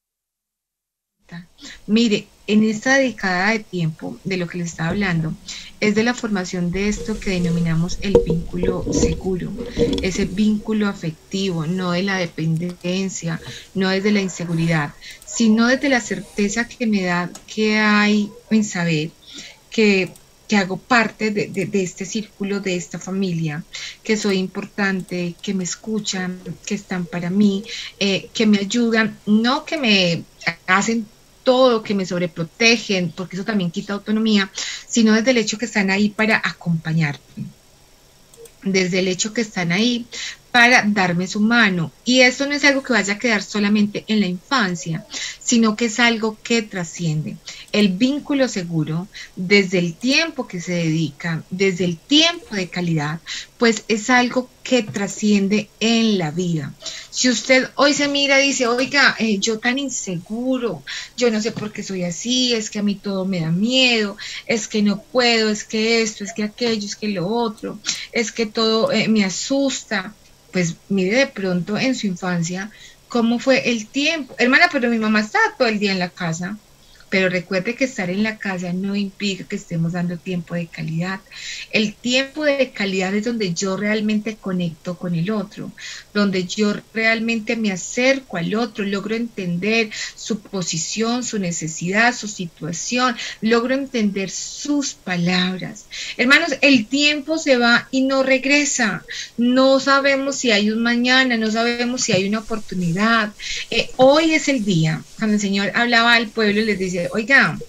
Speaker 2: mire, en esta década de tiempo, de lo que le estaba hablando, es de la formación de esto que denominamos el vínculo seguro, ese vínculo afectivo, no de la dependencia, no desde la inseguridad, sino desde la certeza que me da que hay en saber que hago parte de este círculo, de esta familia, que soy importante, que me escuchan, que están para mí, que me ayudan, no que me hacen todo, que me sobreprotegen, porque eso también quita autonomía, sino desde el hecho que están ahí para acompañarme, desde el hecho que están ahí para darme su mano. Y esto no es algo que vaya a quedar solamente en la infancia, sino que es algo que trasciende. El vínculo seguro, desde el tiempo que se dedica, desde el tiempo de calidad, pues es algo que trasciende en la vida. Si usted hoy se mira y dice, oiga, yo tan inseguro, yo no sé por qué soy así, es que a mí todo me da miedo, es que no puedo, es que esto, es que aquello, es que lo otro, es que todo me asusta, pues mire de pronto en su infancia cómo fue el tiempo. Hermana, pero mi mamá está todo el día en la casa. Pero recuerde que estar en la casa no implica que estemos dando tiempo de calidad. El tiempo de calidad es donde yo realmente conecto con el otro, donde yo realmente me acerco al otro, logro entender su posición, su necesidad, su situación, logro entender sus palabras. Hermanos, el tiempo se va y no regresa. No sabemos si hay un mañana, no sabemos si hay una oportunidad. Hoy es el día. Cuando el Señor hablaba al pueblo y les dice, oiga,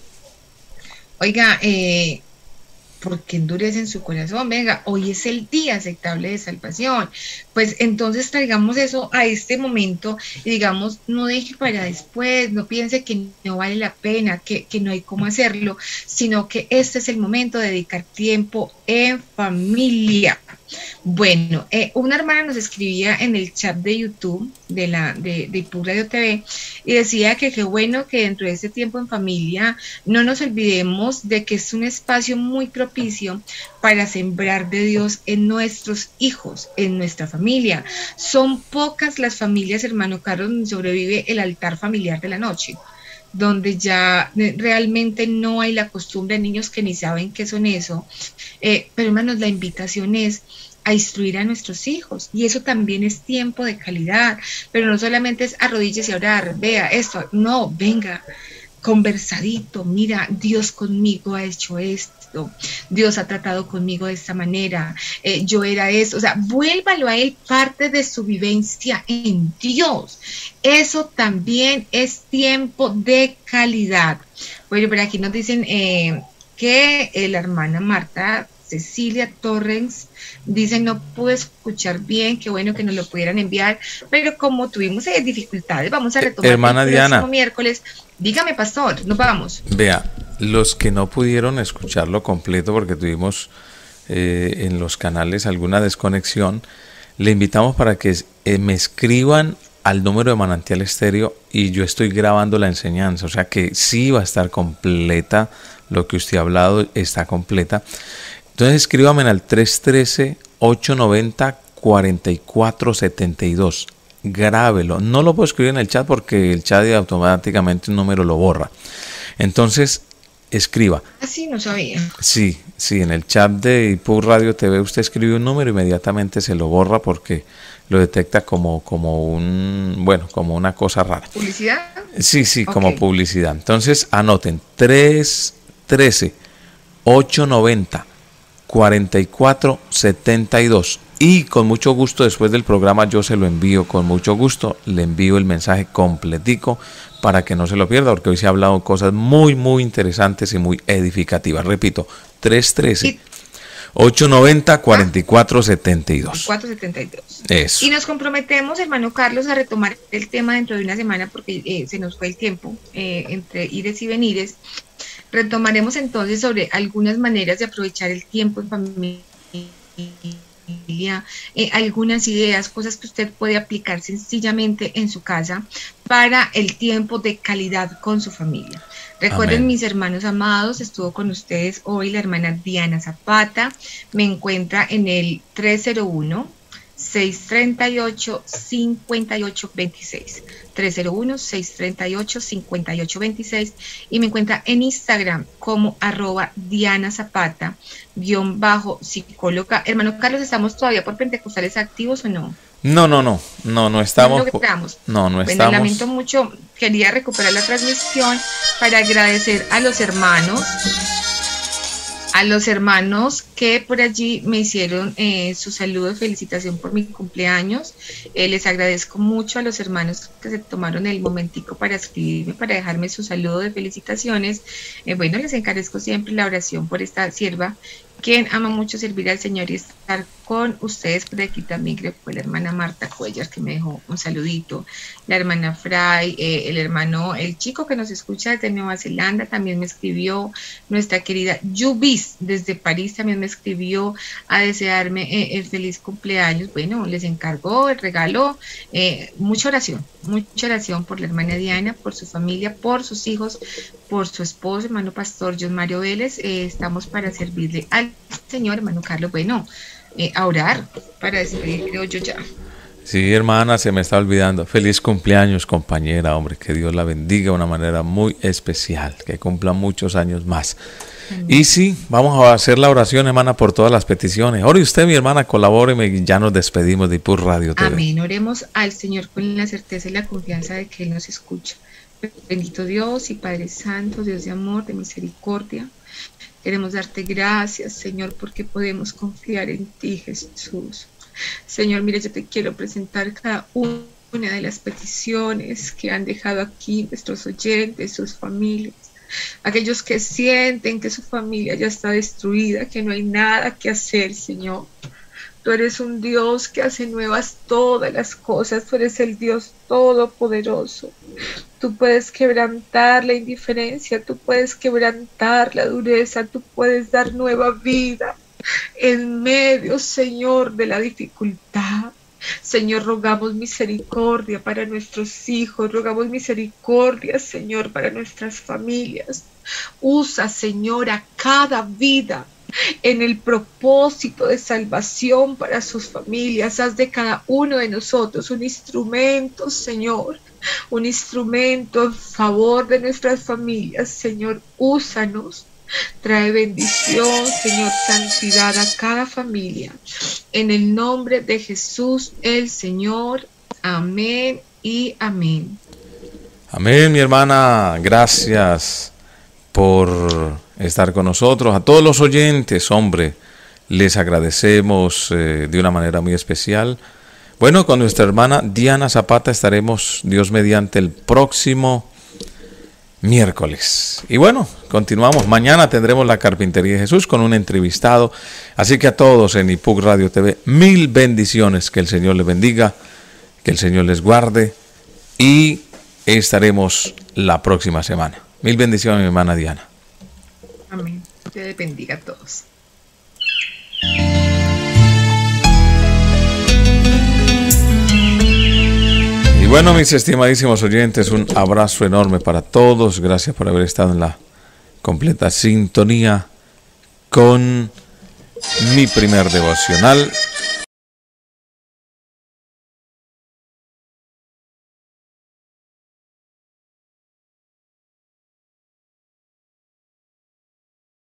Speaker 2: porque endurecen su corazón, venga, hoy es el día aceptable de salvación, pues entonces traigamos eso a este momento y digamos, no deje para después, no piense que no vale la pena, que no hay cómo hacerlo, sino que este es el momento de dedicar tiempo en familia. Bueno, una hermana nos escribía en el chat de YouTube de IPUC Radio TV y decía que qué bueno que dentro de este tiempo en familia no nos olvidemos de que es un espacio muy propicio para sembrar de Dios en nuestros hijos, en nuestra familia. Son pocas las familias, hermano Carlos, donde sobrevive el altar familiar de la noche, donde ya realmente no hay la costumbre de niños que ni saben qué son eso. Pero hermanos, la invitación es a instruir a nuestros hijos y eso también es tiempo de calidad, pero no solamente es arrodíllese y orar, vea esto, no, venga, conversadito, mira, Dios conmigo ha hecho esto, Dios ha tratado conmigo de esta manera, yo era esto, o sea, vuélvalo a él parte de su vivencia en Dios. Eso también es tiempo de calidad. Bueno, por aquí nos dicen que la hermana Marta Cecilia Torres dice, no pude escuchar bien, qué bueno que nos lo pudieran enviar, pero como tuvimos dificultades, vamos a retomar
Speaker 1: hermana
Speaker 2: el
Speaker 1: Diana,
Speaker 2: próximo miércoles. Dígame, pastor, nos vamos.
Speaker 1: Vea, los que no pudieron escucharlo completo porque tuvimos en los canales alguna desconexión, le invitamos para que me escriban al número de Manantial Estéreo y yo estoy grabando la enseñanza, o sea que sí va a estar completa, lo que usted ha hablado está completa. Entonces escríbame al 313-890-4472. Grábelo. No lo puedo escribir en el chat porque el chat automáticamente un número lo borra. Entonces escriba.
Speaker 2: Así no sabía.
Speaker 1: Sí, en el chat de IPUC Radio TV usted escribe un número, inmediatamente se lo borra porque lo detecta como una cosa rara.
Speaker 2: ¿Publicidad?
Speaker 1: Sí, okay, como publicidad. Entonces anoten 313-890-4472 y con mucho gusto después del programa yo se lo envío, con mucho gusto le envío el mensaje completico para que no se lo pierda, porque hoy se ha hablado cosas muy muy interesantes y muy edificativas. Repito, 313-890-4472.
Speaker 2: 472.
Speaker 1: Eso.
Speaker 2: Y nos comprometemos, hermano Carlos, a retomar el tema dentro de una semana porque se nos fue el tiempo entre ires y venires. Retomaremos entonces sobre algunas maneras de aprovechar el tiempo en familia algunas ideas, cosas que usted puede aplicar sencillamente en su casa para el tiempo de calidad con su familia. Recuerden,
Speaker 1: Amén.
Speaker 2: mis hermanos amados, estuvo con ustedes hoy la hermana Diana Zapata. Me encuentra en el 301-638-5826. 301-638-5826. Y me encuentra en Instagram como @Diana Zapata _psicóloga. Hermano Carlos, ¿estamos todavía por Pentecostales activos o no?
Speaker 1: No estamos. No
Speaker 2: Bueno,
Speaker 1: estamos.
Speaker 2: lamento mucho, quería recuperar la transmisión para agradecer a los hermanos que por allí me hicieron su saludo de felicitación por mi cumpleaños. Les agradezco mucho a los hermanos que se tomaron el momentico para escribirme, para dejarme su saludo de felicitaciones. Bueno, les encarezco siempre la oración por esta sierva, quien ama mucho servir al Señor y estar con ustedes. Por aquí también creo que fue la hermana Marta Cuellar que me dejó un saludito, la hermana Fray, el chico que nos escucha desde Nueva Zelanda también me escribió, nuestra querida Yubis desde París también me escribió a desearme el feliz cumpleaños. Bueno, les encargó el regalo, mucha oración por la hermana Diana, por su familia, por sus hijos, por su esposo, hermano pastor John Mario Vélez. Estamos para servirle al Señor, hermano Carlos. Bueno, a orar para despedir, creo yo ya.
Speaker 1: Sí, hermana, se me está olvidando. Feliz cumpleaños, compañera, hombre, que Dios la bendiga de una manera muy especial, que cumpla muchos años más. Amén. Y sí, vamos a hacer la oración, hermana, por todas las peticiones. Ore usted, mi hermana, colabóreme y ya nos despedimos de IPUR Radio TV.
Speaker 2: Amén, oremos al Señor con la certeza y la confianza de que Él nos escucha. Bendito Dios y Padre Santo, Dios de amor, de misericordia, queremos darte gracias, Señor, porque podemos confiar en ti, Jesús. Señor, mira, yo te quiero presentar cada una de las peticiones que han dejado aquí nuestros oyentes, sus familias, aquellos que sienten que su familia ya está destruida, que no hay nada que hacer, Señor. Tú eres un Dios que hace nuevas todas las cosas, tú eres el Dios todopoderoso. Tú puedes quebrantar la indiferencia, tú puedes quebrantar la dureza, tú puedes dar nueva vida en medio, Señor, de la dificultad. Señor, rogamos misericordia para nuestros hijos, rogamos misericordia, Señor, para nuestras familias. Usa, Señor, a cada vida en el propósito de salvación para sus familias. Haz de cada uno de nosotros un instrumento, Señor, un instrumento en favor de nuestras familias. Señor, úsanos. Trae bendición, Señor, santidad a cada familia. En el nombre de Jesús, el Señor. Amén y amén.
Speaker 1: Amén, mi hermana. Gracias por estar con nosotros. A todos los oyentes, hombre, les agradecemos de una manera muy especial. Bueno, con nuestra hermana Diana Zapata estaremos, Dios mediante, el próximo miércoles. Y bueno, continuamos. Mañana tendremos la Carpintería de Jesús con un entrevistado. Así que a todos en IPUR Radio TV, mil bendiciones. Que el Señor les bendiga, que el Señor les guarde y estaremos la próxima semana. Mil bendiciones, mi hermana Diana.
Speaker 2: Amén. Te bendiga a todos.
Speaker 1: Y bueno, mis estimadísimos oyentes, un abrazo enorme para todos. Gracias por haber estado en la completa sintonía con mi primer devocional.